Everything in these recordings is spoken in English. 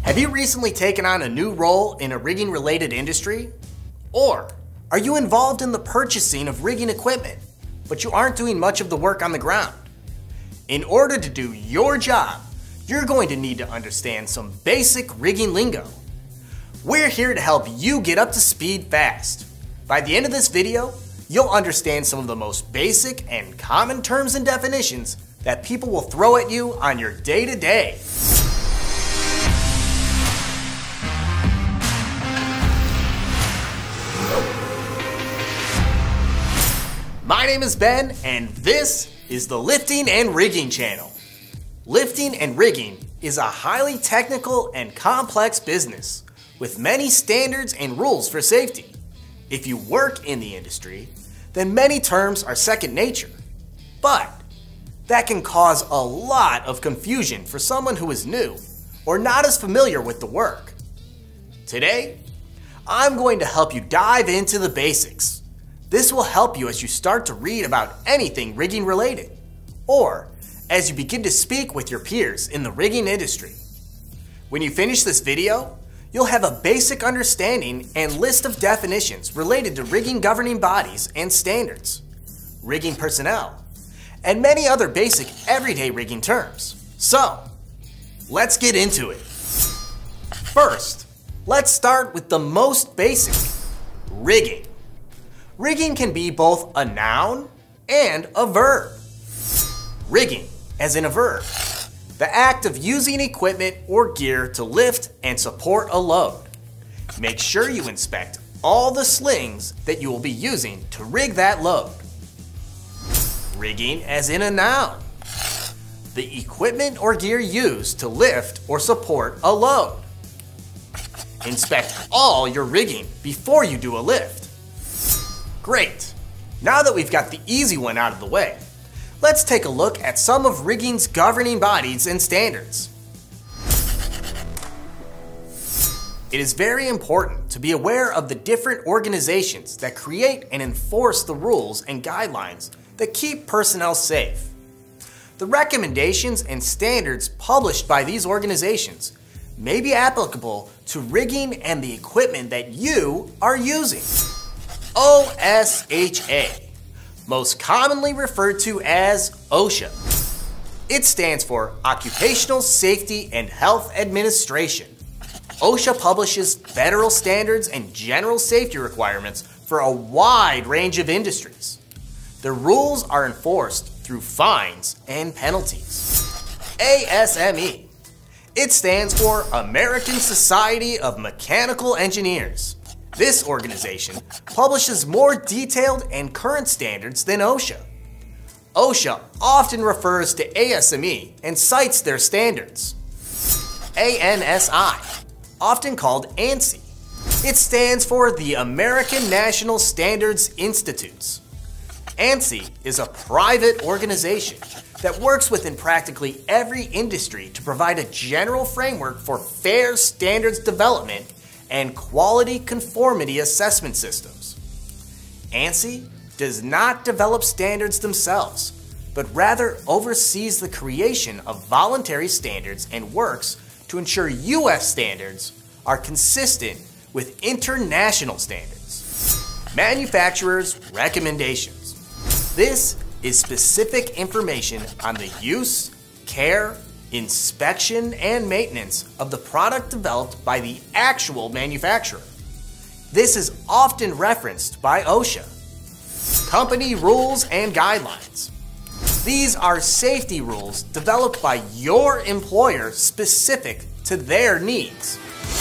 Have you recently taken on a new role in a rigging-related industry? Or are you involved in the purchasing of rigging equipment, but you aren't doing much of the work on the ground? In order to do your job, you're going to need to understand some basic rigging lingo. We're here to help you get up to speed fast. By the end of this video, you'll understand some of the most basic and common terms and definitions that people will throw at you on your day-to-day. My name is Ben, and this is the Lifting and Rigging channel. Lifting and rigging is a highly technical and complex business with many standards and rules for safety. If you work in the industry, then many terms are second nature, but that can cause a lot of confusion for someone who is new or not as familiar with the work. Today, I'm going to help you dive into the basics. This will help you as you start to read about anything rigging related, or as you begin to speak with your peers in the rigging industry. When you finish this video, you'll have a basic understanding and list of definitions related to rigging governing bodies and standards, rigging personnel, and many other basic everyday rigging terms. So, let's get into it. First, let's start with the most basic, rigging. Rigging can be both a noun and a verb. Rigging, as in a verb, the act of using equipment or gear to lift and support a load. Make sure you inspect all the slings that you will be using to rig that load. Rigging, as in a noun, the equipment or gear used to lift or support a load. Inspect all your rigging before you do a lift. Great! Now that we've got the easy one out of the way, let's take a look at some of rigging's governing bodies and standards. It is very important to be aware of the different organizations that create and enforce the rules and guidelines that keep personnel safe. The recommendations and standards published by these organizations may be applicable to rigging and the equipment that you are using. OSHA, most commonly referred to as OSHA. It stands for Occupational Safety and Health Administration. OSHA publishes federal standards and general safety requirements for a wide range of industries. The rules are enforced through fines and penalties. ASME. It stands for American Society of Mechanical Engineers. This organization publishes more detailed and current standards than OSHA. OSHA often refers to ASME and cites their standards. ANSI, often called ANSI. It stands for the American National Standards Institutes. ANSI is a private organization that works within practically every industry to provide a general framework for fair standards development and quality conformity assessment systems. ANSI does not develop standards themselves, but rather oversees the creation of voluntary standards and works to ensure U.S. standards are consistent with international standards. Manufacturers' recommendations. This is specific information on the use, care, inspection, and maintenance of the product developed by the actual manufacturer. This is often referenced by OSHA. Company rules and guidelines. These are safety rules developed by your employer specific to their needs.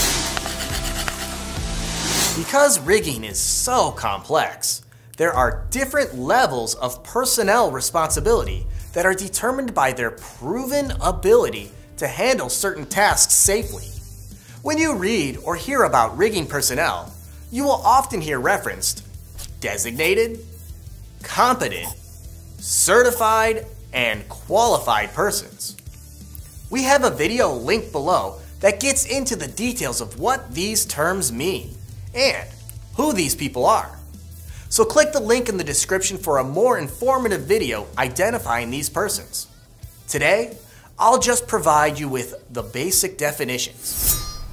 Because rigging is so complex, there are different levels of personnel responsibility that are determined by their proven ability to handle certain tasks safely. When you read or hear about rigging personnel, you will often hear referenced designated, competent, certified, and qualified persons. We have a video linked below that gets into the details of what these terms mean and who these people are. So click the link in the description for a more informative video identifying these persons. Today, I'll just provide you with the basic definitions.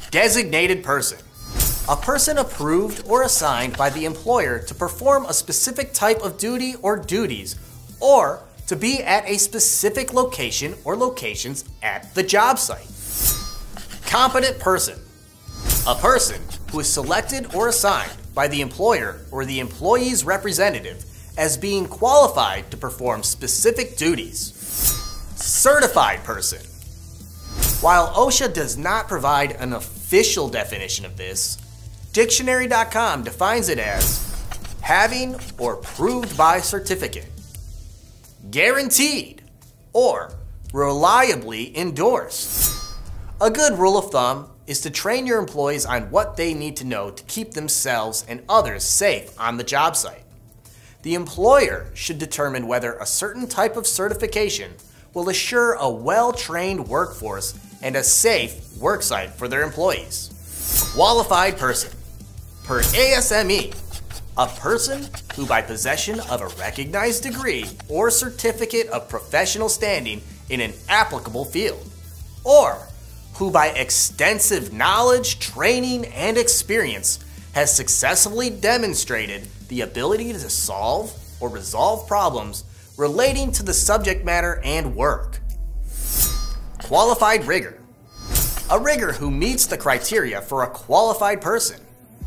Designated person. A person approved or assigned by the employer to perform a specific type of duty or duties, or to be at a specific location or locations at the job site. Competent person. A person who is selected or assigned by the employer or the employee's representative as being qualified to perform specific duties. Certified person. While OSHA does not provide an official definition of this, Dictionary.com defines it as having or proved by certificate, guaranteed, or reliably endorsed. A good rule of thumb is to train your employees on what they need to know to keep themselves and others safe on the job site. The employer should determine whether a certain type of certification will assure a well-trained workforce and a safe worksite for their employees. Qualified person. Per ASME, a person who by possession of a recognized degree or certificate of professional standing in an applicable field, or who by extensive knowledge, training, and experience has successfully demonstrated the ability to solve or resolve problems relating to the subject matter and work. Qualified rigger. A rigger who meets the criteria for a qualified person.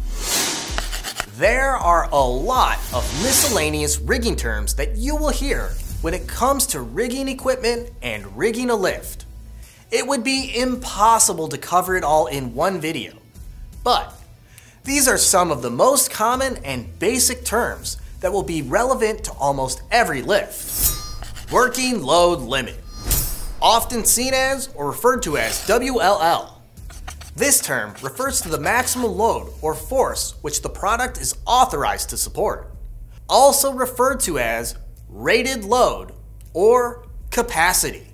There are a lot of miscellaneous rigging terms that you will hear when it comes to rigging equipment and rigging a lift. It would be impossible to cover it all in one video, but these are some of the most common and basic terms that will be relevant to almost every lift. Working load limit, often seen as or referred to as WLL. This term refers to the maximum load or force which the product is authorized to support, also referred to as rated load or capacity.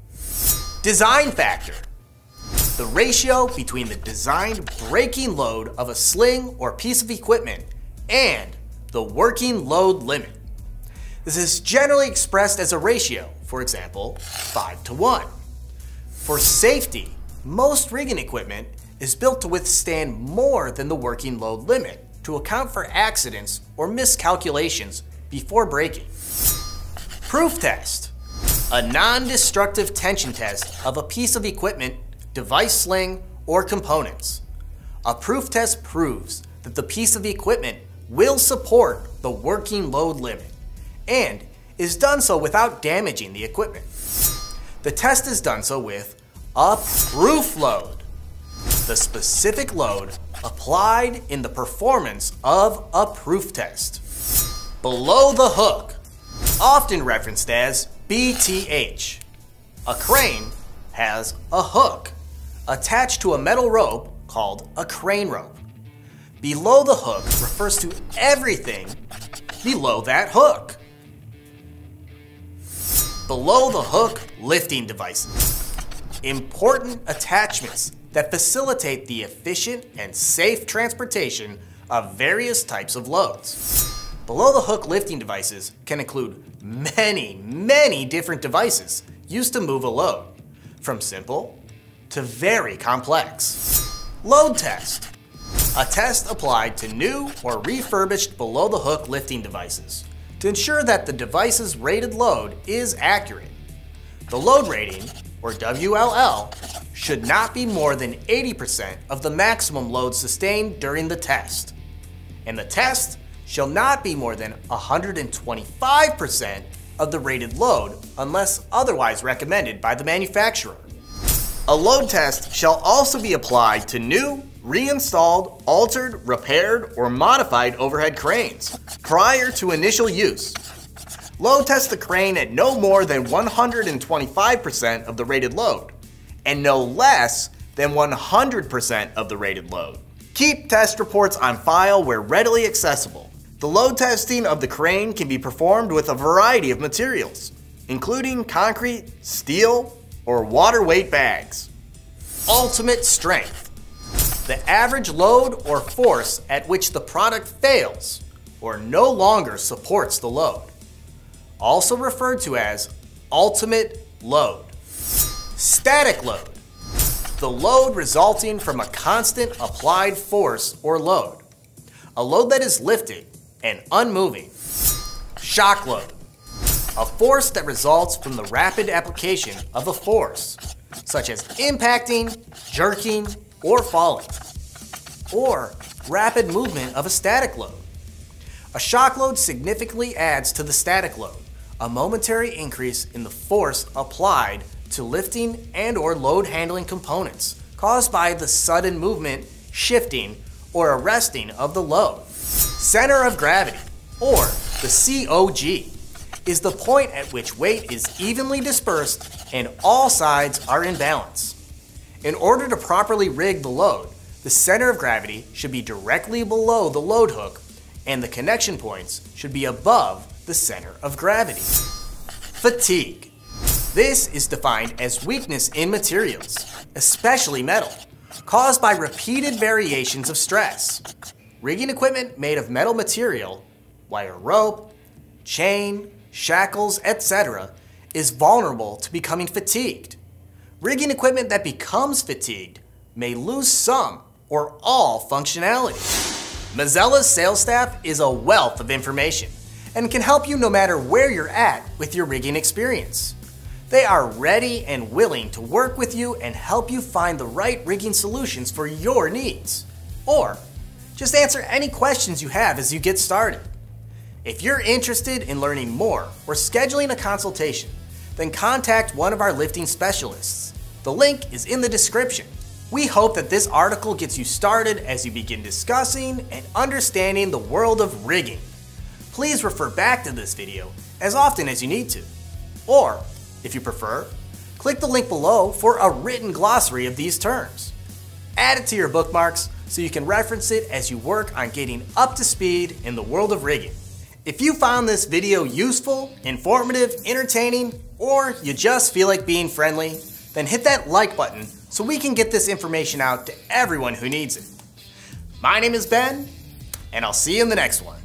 Design factor, the ratio between the designed braking load of a sling or piece of equipment and the working load limit. This is generally expressed as a ratio, for example, 5:1. For safety, most rigging equipment is built to withstand more than the working load limit to account for accidents or miscalculations before braking. Proof test, a non-destructive tension test of a piece of equipment, device, sling, or components. A proof test proves that the piece of equipment will support the working load limit and is done so without damaging the equipment. The test is done so with a proof load, the specific load applied in the performance of a proof test. Below the hook, often referenced as BTH. A crane has a hook attached to a metal rope called a crane rope. Below the hook refers to everything below that hook. Below the hook lifting devices. Important attachments that facilitate the efficient and safe transportation of various types of loads. Below the hook lifting devices can include many different devices used to move a load, from simple to very complex. Load test, a test applied to new or refurbished below the hook lifting devices to ensure that the device's rated load is accurate. The load rating, or WLL, should not be more than 80% of the maximum load sustained during the test, and the test shall not be more than 125% of the rated load unless otherwise recommended by the manufacturer. A load test shall also be applied to new, reinstalled, altered, repaired, or modified overhead cranes prior to initial use. Load test the crane at no more than 125% of the rated load, and no less than 100% of the rated load. Keep test reports on file where readily accessible. The load testing of the crane can be performed with a variety of materials, including concrete, steel, or water weight bags. Ultimate strength, the average load or force at which the product fails or no longer supports the load, also referred to as ultimate load. Static load, The load resulting from a constant applied force or load. A load that is lifted and unmoving. Shock load. A force that results from the rapid application of a force, such as impacting, jerking, or falling. Or rapid movement of a static load. A shock load significantly adds to the static load, a momentary increase in the force applied to lifting and/or load handling components caused by the sudden movement, shifting, or arresting of the load. Center of gravity, or the COG, is the point at which weight is evenly dispersed and all sides are in balance. In order to properly rig the load, the center of gravity should be directly below the load hook and the connection points should be above the center of gravity. Fatigue. This is defined as weakness in materials, especially metal, caused by repeated variations of stress. Rigging equipment made of metal material, wire rope, chain, shackles, etc., is vulnerable to becoming fatigued. Rigging equipment that becomes fatigued may lose some or all functionality. Mazzella's sales staff is a wealth of information and can help you no matter where you're at with your rigging experience. They are ready and willing to work with you and help you find the right rigging solutions for your needs. Or just answer any questions you have as you get started. If you're interested in learning more or scheduling a consultation, then contact one of our lifting specialists. The link is in the description. We hope that this article gets you started as you begin discussing and understanding the world of rigging. Please refer back to this video as often as you need to. Or, if you prefer, click the link below for a written glossary of these terms. Add it to your bookmarks so you can reference it as you work on getting up to speed in the world of rigging. If you found this video useful, informative, entertaining, or you just feel like being friendly, then hit that like button so we can get this information out to everyone who needs it. My name is Ben, and I'll see you in the next one.